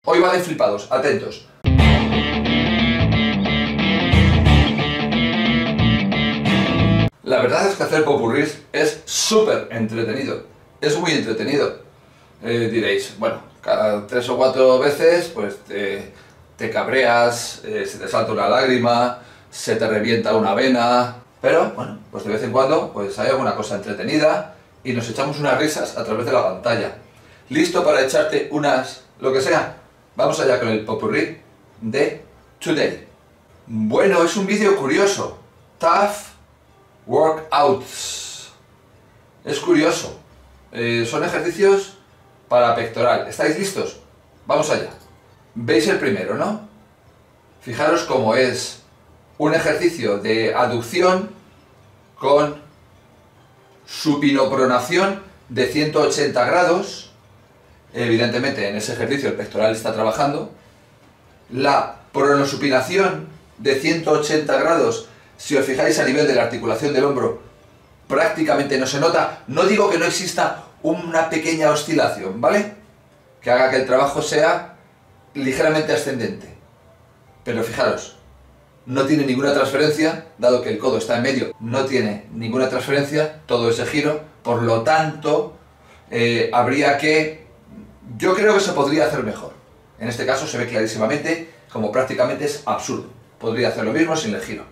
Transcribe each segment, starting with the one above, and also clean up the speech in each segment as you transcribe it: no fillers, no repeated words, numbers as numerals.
Hoy va de flipados, atentos. La verdad es que hacer popurrís es súper entretenido. Es muy entretenido. Diréis, bueno, cada 3 o 4 veces pues te cabreas, se te salta una lágrima, se te revienta una vena, pero bueno, pues de vez en cuando pues hay alguna cosa entretenida y nos echamos unas risas a través de la pantalla. ¿Listo para echarte unas, lo que sea? Vamos allá con el popurrí de Today. Bueno, es un vídeo curioso. Tough Workouts. Es curioso. Son ejercicios para pectoral. ¿Estáis listos? Vamos allá. ¿Veis el primero, no? Fijaros cómo es un ejercicio de aducción con supinopronación de 180 grados. Evidentemente en ese ejercicio el pectoral está trabajando. La pronosupinación de 180 grados, si os fijáis a nivel de la articulación del hombro, prácticamente no se nota. No digo que no exista una pequeña oscilación, ¿vale? Que haga que el trabajo sea ligeramente ascendente. Pero fijaros, no tiene ninguna transferencia, dado que el codo está en medio, no tiene ninguna transferencia, todo ese giro, por lo tanto, habría que... Yo creo que se podría hacer mejor. En este caso se ve clarísimamente como prácticamente es absurdo. Podría hacer lo mismo sin el giro.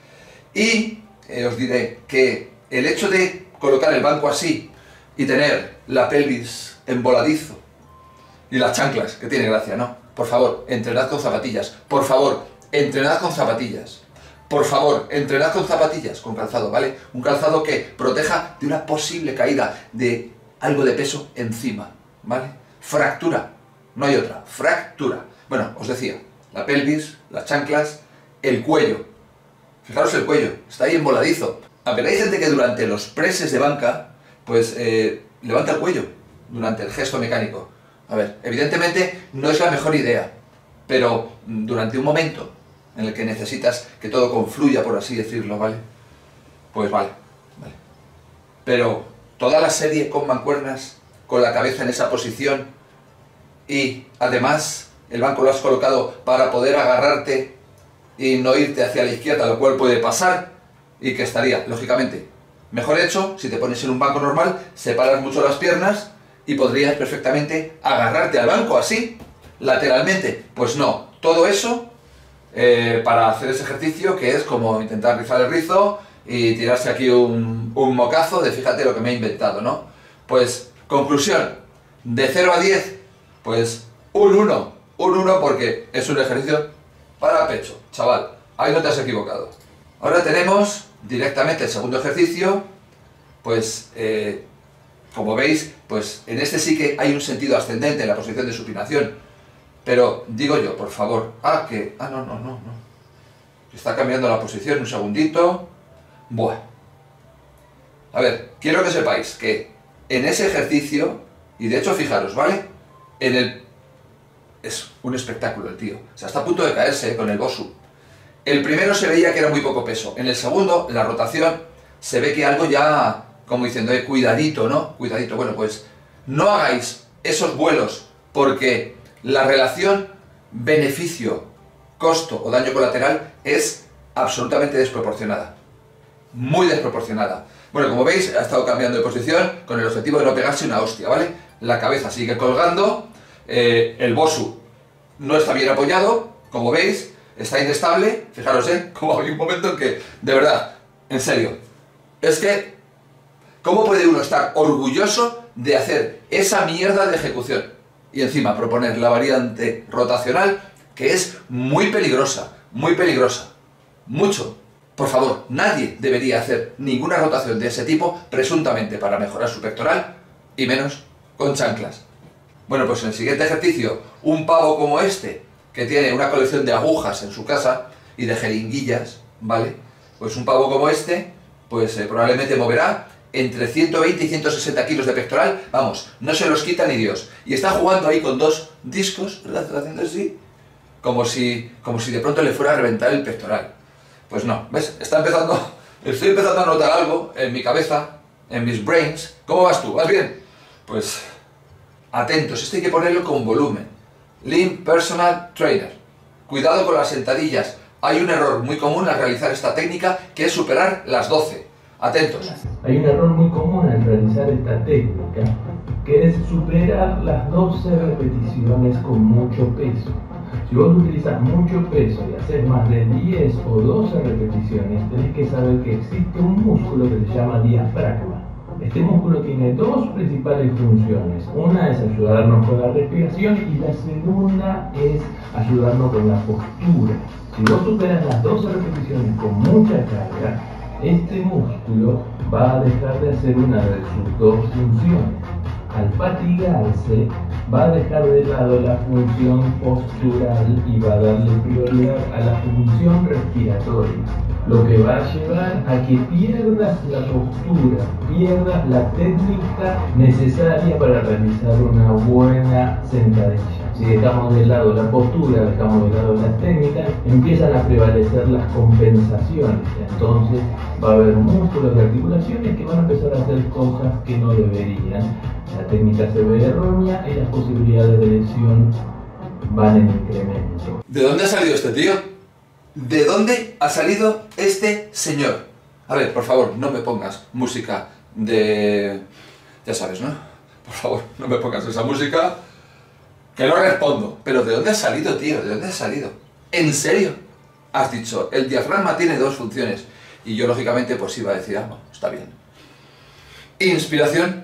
Y os diré que el hecho de colocar el banco así y tener la pelvis en voladizo y las chanclas, que tiene gracia, ¿no? Por favor, entrenad con zapatillas. Por favor, entrenad con zapatillas. Por favor, entrenad con zapatillas, con calzado, ¿vale? Un calzado que proteja de una posible caída de algo de peso encima, ¿vale? Fractura, no hay otra, fractura. Bueno, os decía, la pelvis, las chanclas, el cuello. Fijaros el cuello, está ahí emboladizo. A ver, hay gente que durante los preses de banca, pues levanta el cuello durante el gesto mecánico. A ver, evidentemente no es la mejor idea, pero durante un momento en el que necesitas que todo confluya, por así decirlo, ¿vale? Pues vale. Pero toda la serie con mancuernas, con la cabeza en esa posición y además el banco lo has colocado para poder agarrarte y no irte hacia la izquierda, lo cual puede pasar y que estaría, lógicamente, mejor hecho si te pones en un banco normal, separas mucho las piernas y podrías perfectamente agarrarte al banco así, lateralmente. Pues no, todo eso para hacer ese ejercicio que es como intentar rizar el rizo y tirarse aquí un mocazo de fíjate lo que me he inventado, ¿no? Pues conclusión, de 0 a 10, pues un 1 porque es un ejercicio para pecho, chaval, ahí no te has equivocado. Ahora tenemos directamente el segundo ejercicio, pues como veis, pues en este sí que hay un sentido ascendente en la posición de supinación, pero digo yo, por favor, no, está cambiando la posición, un segundito, buah. A ver, quiero que sepáis que en ese ejercicio, y de hecho fijaros, ¿vale? Es un espectáculo el tío, o sea, está a punto de caerse con el Bosu. El primero se veía que era muy poco peso, en el segundo, la rotación, se ve que algo ya, como diciendo, cuidadito, ¿no? Cuidadito, bueno, pues no hagáis esos vuelos porque la relación beneficio-costo o daño colateral es absolutamente desproporcionada, muy desproporcionada. Bueno, como veis, ha estado cambiando de posición con el objetivo de no pegarse una hostia, ¿vale? La cabeza sigue colgando, el Bosu no está bien apoyado, como veis, está inestable. Fijaros, como hay un momento en que, de verdad, en serio, es que, ¿cómo puede uno estar orgulloso de hacer esa mierda de ejecución? Y encima proponer la variante rotacional, que es muy peligrosa, mucho. Por favor, nadie debería hacer ninguna rotación de ese tipo, presuntamente para mejorar su pectoral, y menos con chanclas. Bueno, pues en el siguiente ejercicio, un pavo como este, que tiene una colección de agujas en su casa y de jeringuillas, ¿vale? Pues un pavo como este, pues probablemente moverá entre 120 y 160 kilos de pectoral, vamos, no se los quita ni Dios. Y está jugando ahí con dos discos, ¿verdad? Haciendo así, como si de pronto le fuera a reventar el pectoral. Pues no, ¿ves? Estoy empezando a notar algo en mi cabeza, en mis brains. ¿Cómo vas tú? ¿Vas bien? Pues atentos, esto hay que ponerlo con volumen. Lean Personal Trainer. Cuidado con las sentadillas. Hay un error muy común al realizar esta técnica, que es superar las 12. Atentos. Hay un error muy común al realizar esta técnica, que es superar las 12 repeticiones con mucho peso. Si vos utilizas mucho peso y haces más de 10 o 12 repeticiones, tenés que saber que existe un músculo que se llama diafragma. Este músculo tiene dos principales funciones. Una es ayudarnos con la respiración y la segunda es ayudarnos con la postura. Si vos superas las 12 repeticiones con mucha carga, este músculo va a dejar de hacer una de sus dos funciones. Al fatigarse, va a dejar de lado la función postural y va a darle prioridad a la función respiratoria, lo que va a llevar a que pierdas la postura, pierdas la técnica necesaria para realizar una buena sentadilla. Si dejamos de lado la postura, dejamos de lado la técnica, empiezan a prevalecer las compensaciones. Entonces va a haber músculos de articulaciones que van a empezar a hacer cosas que no deberían. La técnica se ve errónea y las posibilidades de lesión van en incremento. ¿De dónde ha salido este tío? ¿De dónde ha salido este señor? A ver, por favor, no me pongas música de... Ya sabes, ¿no? Por favor, no me pongas esa música, que no respondo. Pero ¿de dónde has salido, tío? ¿De dónde has salido? ¿En serio? Has dicho, el diafragma tiene dos funciones. Y yo, lógicamente, pues iba a decir, ah, no, está bien. Inspiración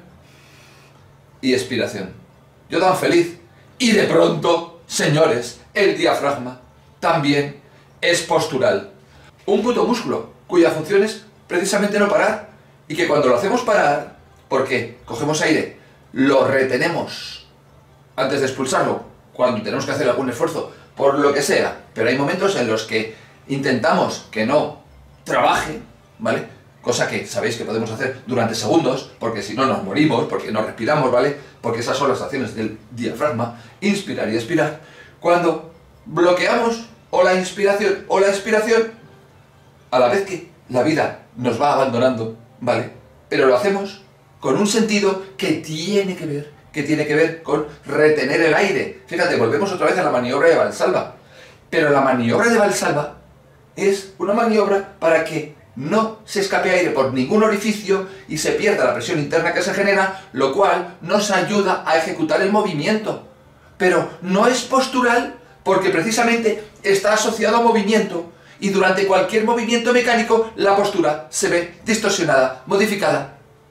y expiración. Yo tan feliz. Y de pronto, señores, el diafragma también es postural. Un puto músculo cuya función es precisamente no parar. Y que cuando lo hacemos parar, porque cogemos aire, lo retenemos antes de expulsarlo, cuando tenemos que hacer algún esfuerzo, por lo que sea. Pero hay momentos en los que intentamos que no trabaje, ¿vale? Cosa que sabéis que podemos hacer durante segundos, porque si no nos morimos, porque no respiramos, ¿vale? Porque esas son las acciones del diafragma, inspirar y expirar. Cuando bloqueamos o la inspiración o la expiración, a la vez que la vida nos va abandonando, ¿vale? Pero lo hacemos con un sentido que tiene que ver con retener el aire. Fíjate, volvemos otra vez a la maniobra de Valsalva. Pero la maniobra de Valsalva es una maniobra para que no se escape aire por ningún orificio y se pierda la presión interna que se genera, lo cual nos ayuda a ejecutar el movimiento. Pero no es postural porque precisamente está asociado a movimiento y durante cualquier movimiento mecánico la postura se ve distorsionada, modificada.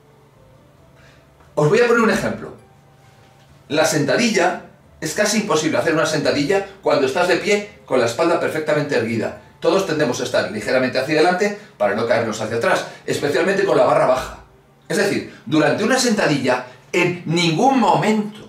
Os voy a poner un ejemplo. La sentadilla, es casi imposible hacer una sentadilla cuando estás de pie con la espalda perfectamente erguida. Todos tendemos a estar ligeramente hacia adelante para no caernos hacia atrás, especialmente con la barra baja. Es decir, durante una sentadilla, en ningún momento,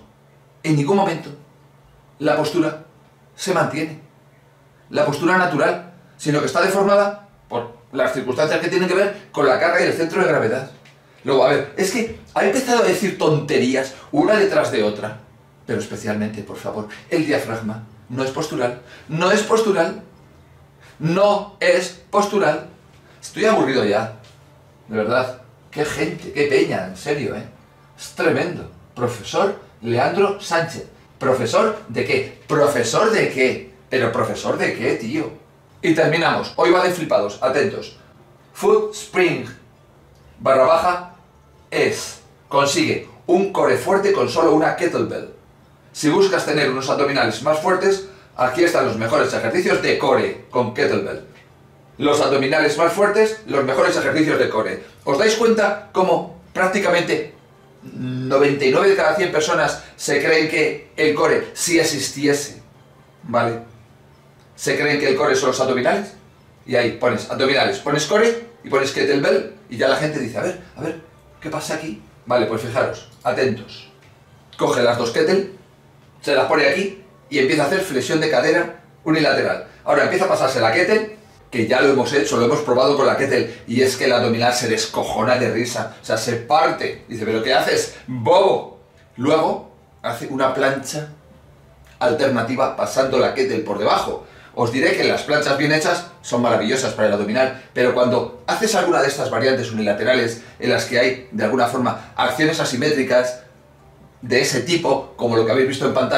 la postura se mantiene. La postura natural, sino que está deformada por las circunstancias que tienen que ver con la carga y el centro de gravedad. Luego, a ver, es que ha empezado a decir tonterías una detrás de otra, pero especialmente, por favor, el diafragma no es postural, no es postural, no es postural. Estoy aburrido ya, de verdad. Qué gente, qué peña, en serio, ¿eh? Es tremendo. Profesor Leandro Sánchez. ¿Profesor de qué? ¿Profesor de qué? ¿Pero profesor de qué, tío? Y terminamos. Hoy va de flipados, atentos. Foot Spring / consigue un core fuerte con solo una kettlebell. Si buscas tener unos abdominales más fuertes, aquí están los mejores ejercicios de core con kettlebell. Los abdominales más fuertes, los mejores ejercicios de core. ¿Os dais cuenta cómo prácticamente 99 de cada 100 personas se creen que el core, si existiese, ¿vale? Se creen que el core son los abdominales? Y ahí pones abdominales, pones core y pones kettlebell y ya la gente dice, a ver, ¿qué pasa aquí? Vale, pues fijaros, atentos. Coge las dos kettle, se las pone aquí y empieza a hacer flexión de cadera unilateral. Ahora empieza a pasarse la kettle, que ya lo hemos hecho, lo hemos probado con la kettle, y es que el abdominal se descojona de risa, o sea, se parte. Dice, ¿pero qué haces, bobo? Luego hace una plancha alternativa pasando la kettle por debajo. Os diré que las planchas bien hechas son maravillosas para el abdominal, pero cuando haces alguna de estas variantes unilaterales en las que hay, de alguna forma, acciones asimétricas de ese tipo, como lo que habéis visto en pantalla,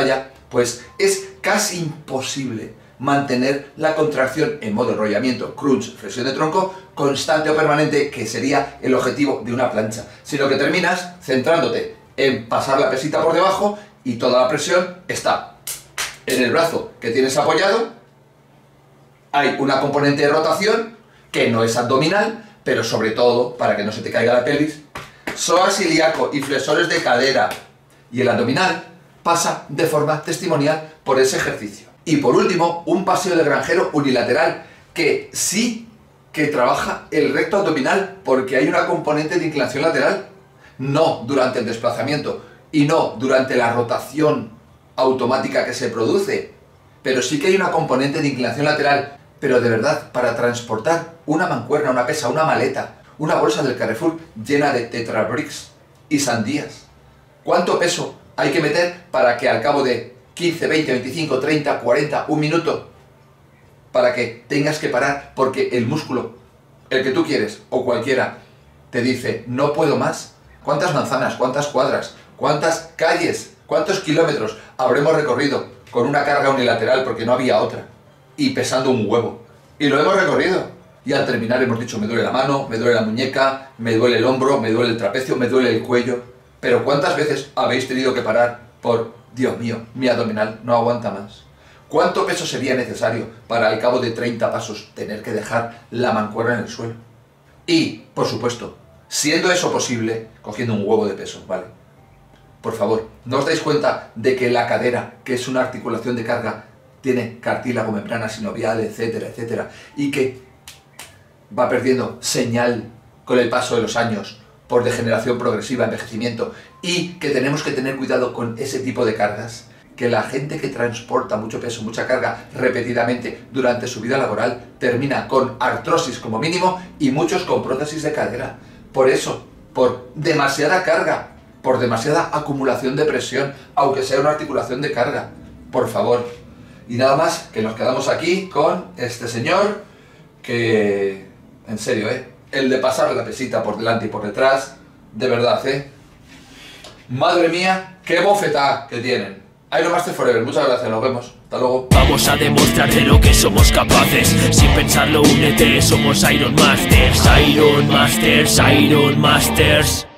pues es casi imposible mantener la contracción en modo enrollamiento, crunch, flexión de tronco, constante o permanente, que sería el objetivo de una plancha, sino que terminas centrándote en pasar la pesita por debajo y toda la presión está en el brazo que tienes apoyado. Hay una componente de rotación que no es abdominal, pero sobre todo, para que no se te caiga la pelvis, psoas ilíaco y flexores de cadera, y el abdominal pasa de forma testimonial por ese ejercicio. Y por último, un paseo de granjero unilateral, que sí que trabaja el recto abdominal, porque hay una componente de inclinación lateral, no durante el desplazamiento y no durante la rotación automática que se produce, pero sí que hay una componente de inclinación lateral, pero de verdad, para transportar una mancuerna, una pesa, una maleta, una bolsa del Carrefour llena de tetrabricks y sandías. ¿Cuánto peso hay que meter para que al cabo de 15, 20, 25, 30, 40, un minuto, para que tengas que parar porque el músculo, el que tú quieres o cualquiera, te dice no puedo más? ¿Cuántas manzanas, cuántas cuadras, cuántas calles, cuántos kilómetros habremos recorrido con una carga unilateral porque no había otra y pesando un huevo? Y lo hemos recorrido y al terminar hemos dicho me duele la mano, me duele la muñeca, me duele el hombro, me duele el trapecio, me duele el cuello. Pero ¿cuántas veces habéis tenido que parar por Dios mío, mi abdominal no aguanta más? ¿Cuánto peso sería necesario para al cabo de 30 pasos tener que dejar la mancuerna en el suelo? Y, por supuesto, siendo eso posible, cogiendo un huevo de peso, ¿vale? Por favor, ¿no os dais cuenta de que la cadera, que es una articulación de carga, tiene cartílago, membrana sinovial, etcétera, etcétera, y que va perdiendo señal con el paso de los años por degeneración progresiva, envejecimiento, y que tenemos que tener cuidado con ese tipo de cargas? Que la gente que transporta mucho peso, mucha carga repetidamente durante su vida laboral termina con artrosis como mínimo y muchos con prótesis de cadera. Por eso, por demasiada carga, por demasiada acumulación de presión, aunque sea una articulación de carga. Por favor. Y nada más, que nos quedamos aquí con este señor que, en serio, el de pasar la pesita por delante y por detrás, de verdad, madre mía, qué bofetada que tienen. Iron Master Forever, muchas gracias, nos vemos, hasta luego. Vamos a demostrar de lo que somos capaces. Sin pensarlo, únete, somos Iron Masters. Iron Masters, Iron Masters.